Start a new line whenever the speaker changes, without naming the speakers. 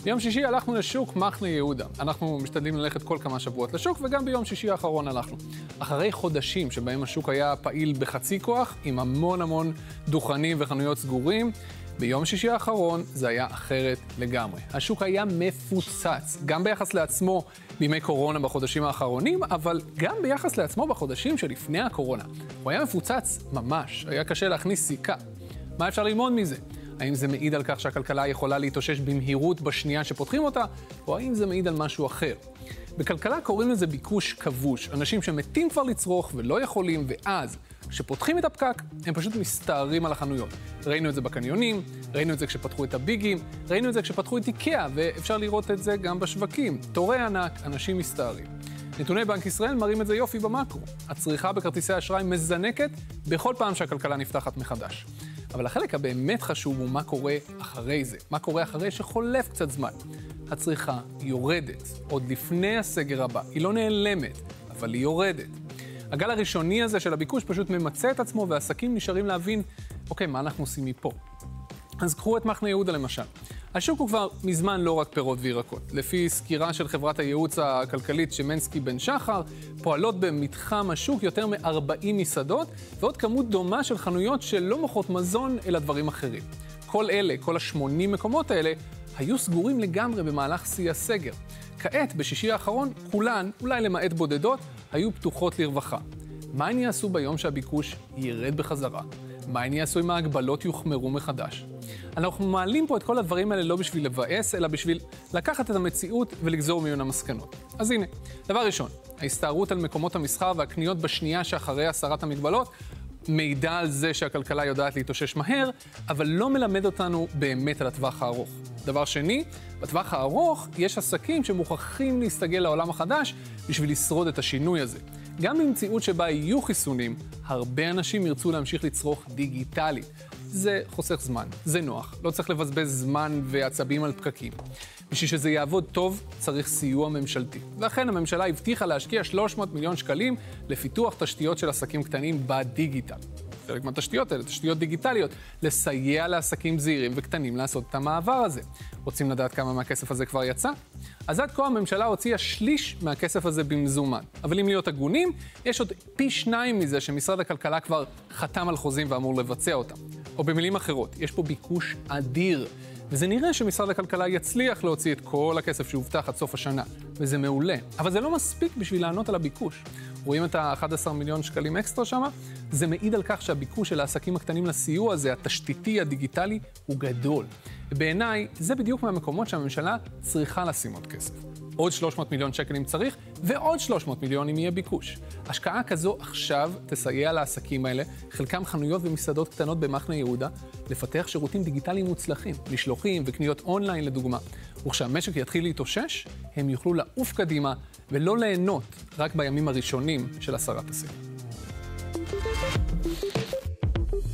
ביום שישי הלכנו לשוק מחנה יהודה. אנחנו משתדלים ללכת כל כמה שבועות לשוק, וגם ביום שישי האחרון הלכנו. אחרי חודשים שבהם השוק היה פעיל בחצי כוח, עם המון דוכנים וחנויות סגורים, ביום שישי האחרון זה היה אחרת לגמרי. השוק היה מפוצץ, גם ביחס לעצמו בימי קורונה בחודשים האחרונים, אבל גם ביחס לעצמו בחודשים שלפני הקורונה. הוא היה מפוצץ ממש, היה קשה להכניס סיכה. מה אפשר ללמוד מזה? האם זה מעיד על כך שהכלכלה יכולה להתאושש במהירות בשנייה שפותחים אותה, או האם זה מעיד על משהו אחר? בכלכלה קוראים לזה ביקוש כבוש, אנשים שמתים כבר לצרוך ולא יכולים, ואז כשפותחים את הפקק, הם פשוט מסתערים על החנויות. ראינו את זה בקניונים, ראינו את זה כשפתחו את הביגים, ראינו את זה כשפתחו את איקאה, ואפשר לראות את זה גם בשווקים. תורי ענק, אנשים מסתערים. נתוני בנק ישראל מראים את זה יופי במקרו. הצריכה בכרטיסי אשראי מזנקת בכל פעם שהכלכלה נפתחת מחדש. אבל החלק הבאמת חשוב הוא מה קורה אחרי זה. מה קורה אחרי שחולף קצת זמן. הצריכה יורדת, עוד לפני הסגר הבא. היא לא נעלמת, אבל היא יורדת. הגל הראשוני הזה של הביקוש פשוט ממצא את עצמו, והעסקים נשארים להבין, אוקיי, מה אנחנו עושים מפה? אז קחו את מחנה יהודה למשל. השוק הוא כבר מזמן לא רק פירות וירקות. לפי סקירה של חברת הייעוץ הכלכלית שמנסקי בן שחר, פועלות במתחם השוק יותר מ-40 מסעדות, ועוד כמות דומה של חנויות שלא מוכרות מזון אלא דברים אחרים. כל ה-80 מקומות האלה, היו סגורים לגמרי במהלך שיא הסגר. כעת, בשישי האחרון, כולן, אולי למעט בודדות, היו פתוחות לרווחה. מה הן יעשו ביום שהביקוש ירד בחזרה? מה הן יעשו אם ההגבלות יוחמרו מחדש? אנחנו מעלים פה את כל הדברים האלה לא בשביל לבאס, אלא בשביל לקחת את המציאות ולגזור ממנה מסקנות. אז הנה, דבר ראשון, ההסתערות על מקומות המסחר והקניות בשנייה שאחרי הסרת המגבלות, מידע על זה שהכלכלה יודעת להתאושש מהר, אבל לא מלמד אותנו באמת על הטווח הארוך. דבר שני, בטווח הארוך יש עסקים שמוכרחים להסתגל לעולם החדש בשביל לשרוד את השינוי הזה. גם במציאות שבה יהיו חיסונים, הרבה אנשים ירצו להמשיך לצרוך דיגיטלית. זה חוסך זמן, זה נוח, לא צריך לבזבז זמן ועצבים על פקקים. בשביל שזה יעבוד טוב, צריך סיוע ממשלתי. ואכן הממשלה הבטיחה להשקיע 300 מיליון שקלים לפיתוח תשתיות של עסקים קטנים בדיגיטל. חלק מהתשתיות האלה, תשתיות דיגיטליות, לסייע לעסקים זעירים וקטנים לעשות את המעבר הזה. רוצים לדעת כמה מהכסף הזה כבר יצא? אז עד כה הממשלה הוציאה שליש מהכסף הזה במזומן. אבל אם להיות הגונים, יש עוד פי 2 מזה שמשרד הכלכלה כבר חתם על חוזים ואמור לבצע אותם. או במילים אחרות, יש פה ביקוש אדיר. וזה נראה שמשרד הכלכלה יצליח להוציא את כל הכסף שהובטח עד סוף השנה. וזה מעולה. אבל זה לא מספיק בשביל לענות על הביקוש. רואים את ה-11 מיליון שקלים אקסטרה שמה? זה מעיד על כך שהביקוש של העסקים הקטנים לסיוע הזה, התשתיתי, הדיגיטלי, הוא גדול. ובעיניי, זה בדיוק מהמקומות שהממשלה צריכה לשים עוד כסף. עוד 300 מיליון שקל אם צריך, ועוד 300 מיליון אם יהיה ביקוש. השקעה כזו עכשיו תסייע לעסקים האלה, חלקם חנויות ומסעדות קטנות במחנה יהודה, לפתח שירותים דיגיטליים מוצלחים, משלוחים וקניות אונליין לדוגמה. וכשהמשק יתחיל להתאושש, הם יוכלו לעוף קדימה ולא ליהנות רק בימים הראשונים של הסרת הסגר.